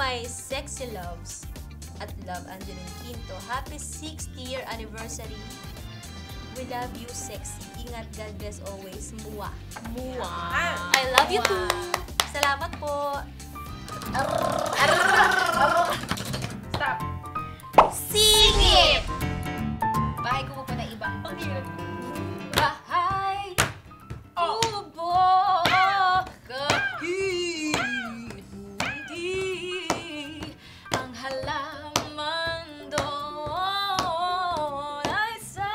my sexy loves at love Angeline Quinto. Happy 60th anniversary. We love you, sexy. Ingat, God bless always. Mua. Mua. I love you too. Salamat po. Stop. Sing it! Bahay ko po na iba. Bahay. Kubo. Hindi. Ang halaman doon ay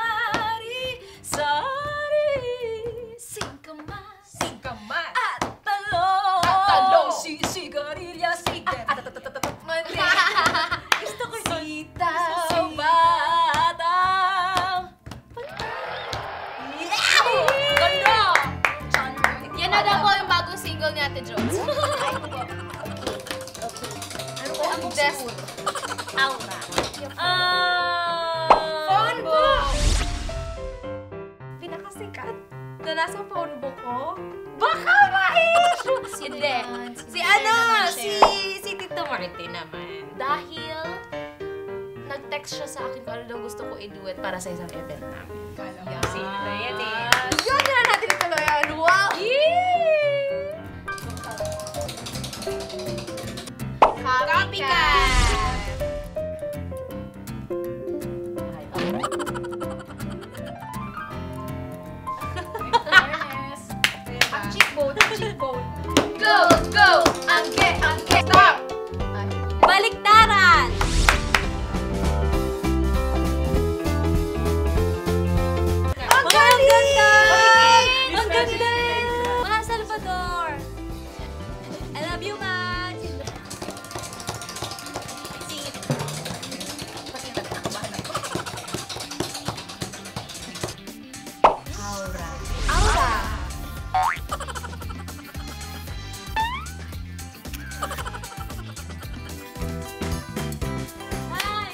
sari-sari. Singkamas. Singkamas. At talong. At talong. Sigarilya. Mali. Gusto ko sitaw. Batang. Ganda! Yan na daw po yung bagong single ni Ate Jones. Ang best. Aura. Phone book! Pinakasikat na nasa phone book ko? Baka ma-issue! Hindi. Si Tito Martin naman. Dahil nag-text siya sa akin kung ano daw gusto ko i-duet para sa isang event namin. Sino na yan eh? Yun na natin ito na yan! Wow! Copycat! Ang cheekbone! Ang cheekbone! Go! Go! Angke! Angke! Stop! Baliktaran! Ang galing! Ang ganda! Mga Salvador! I love you, man! Sing it. Kasi nagtakabahan ako. Aura. Aura! Hi!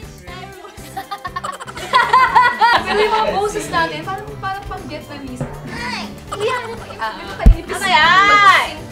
Pero yung mga poses natin, parang pang Vietnamese. Hi! Iyan! Ano kayo? Ano yan?